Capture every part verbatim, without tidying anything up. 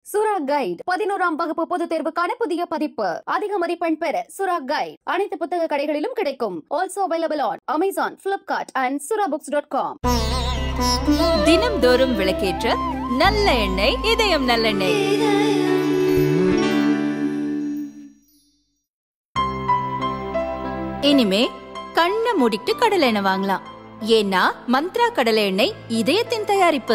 சுரா கைட் பதினோராம் வகுப்பு பொதுத் தேர்வுக்கான புதிய பதிப்பு. அதிக மதிப்பெண் பெற சுரா கைட் அனைத்து புத்தக கடைகளிலும் கிடைக்கும். Also available on Amazon, Flipkart and Sura books dot com. தினம்தோறும் விளக்கேற்ற நல்ல எண்ணெய் இதயம் நல்லெண்ணெய். இனிமே கண்ணை மூடிட்டு கடலை எண்ணெய் வாங்கலாம். ஏன்னா மந்த்ரா கடலை எண்ணெய் இதயத்தின் தயாரிப்பு.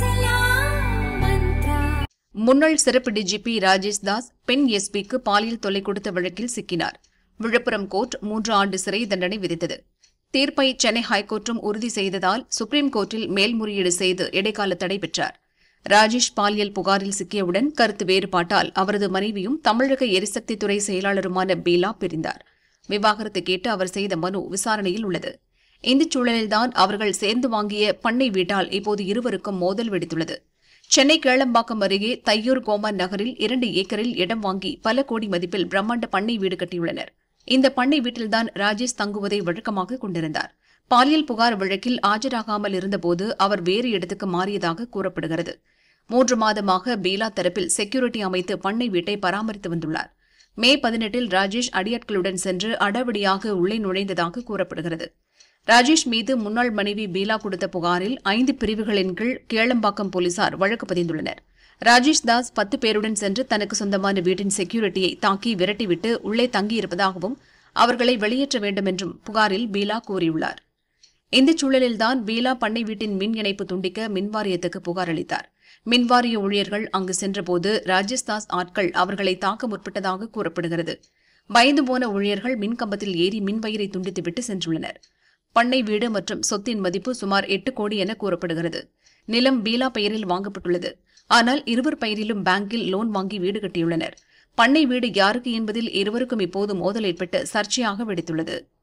முன்னாள் சிறப்பு டிஜிபி ராஜேஷ் தாஸ் பெண் எஸ்பிக்கு பாலியல் தொல்லை கொடுத்த வழக்கில் சிக்கினார். விழுப்புரம் கோர்ட் மூன்று ஆண்டு சிறை தண்டனை விதித்தது. தீர்ப்பை சென்னை ஹைகோர்ட்டும் உறுதி செய்ததால் சுப்ரீம் கோர்ட்டில் மேல்முறையீடு செய்து இடைக்கால தடை பெற்றார். ராஜேஷ் பாலியல் புகாரில் சிக்கியவுடன் கருத்து வேறுபாட்டால் அவரது மனைவியும் தமிழக எரிசக்தித்துறை செயலாளருமான பீலா பிரிந்தார். விவாகரத்து கேட்டு அவர் செய்த மனு விசாரணையில் உள்ளது. இந்த சூழலில்தான் அவர்கள் சேர்ந்து வாங்கிய பண்ணை வீட்டால் இப்போது இருவருக்கும் மோதல் வெடித்துள்ளது. சென்னை கேளம்பாக்கம் அருகே தையூர் கோமான் நகரில் இரண்டு ஏக்கரில் இடம் வாங்கி பல கோடி மதிப்பில் பிரம்மாண்ட பண்ணை வீடு கட்டியுள்ளனர். இந்த பண்ணை வீட்டில்தான் ராஜேஷ் தங்குவதை வழக்கமாக கொண்டிருந்தார். பாலியல் புகார் வழக்கில் ஆஜராகாமல் இருந்தபோது அவர் வேறு இடத்துக்கு மாறியதாக கூறப்படுகிறது. மூன்று மாதமாக பீலா தரப்பில் செக்யூரிட்டி அமைத்து பண்ணை வீட்டை பராமரித்து வந்துள்ளார். மே பதினெட்டில் ராஜேஷ் அடியாட்களுடன் சென்று அடவடியாக உள்ளே நுழைந்ததாக கூறப்படுகிறது. ராஜேஷ் மீது முன்னாள் மனைவி பீலா கொடுத்த புகாரில் ஐந்து பிரிவுகளின் கீழ் கேளம்பாக்கம் போலீசார் வழக்கு பதிந்துள்ளனர். ராஜேஷ் தாஸ் பத்து பேருடன் சென்று தனக்கு சொந்தமான வீட்டின் செக்யூரிட்டியை தாக்கி விரட்டிவிட்டு உள்ளே தங்கியிருப்பதாகவும் அவர்களை வெளியேற்ற வேண்டும் என்றும் புகாரில் பீலா கூறியுள்ளார். இந்த சூழலில்தான் பீலா பண்ணை வீட்டின் மின் இணைப்பு துண்டிக்க மின்வாரியத்துக்கு புகார் அளித்தார். மின்வாரிய ஊழியர்கள் அங்கு சென்றபோது ராஜேஷ் தாஸ் ஆட்கள் அவர்களை தாக்க முற்பட்டதாக கூறப்படுகிறது. பயந்து போன ஊழியர்கள் மின்கம்பத்தில் ஏறி மின்வயிறை துண்டித்துவிட்டு சென்றுள்ளனர். பண்ணை வீடு மற்றும் சொத்தின் மதிப்பு சுமார் எட்டு கோடி என கூறப்படுகிறது. நிலம் பீலா பெயரில் வாங்கப்பட்டுள்ளது. ஆனால் இருவர் பெயரிலும் பேங்கில் லோன் வாங்கி வீடு கட்டியுள்ளனர். பண்ணை வீடு யாருக்கு என்பதில் இருவருக்கும் இப்போது மோதல் ஏற்பட்டு சர்ச்சையாக வெடித்துள்ளது.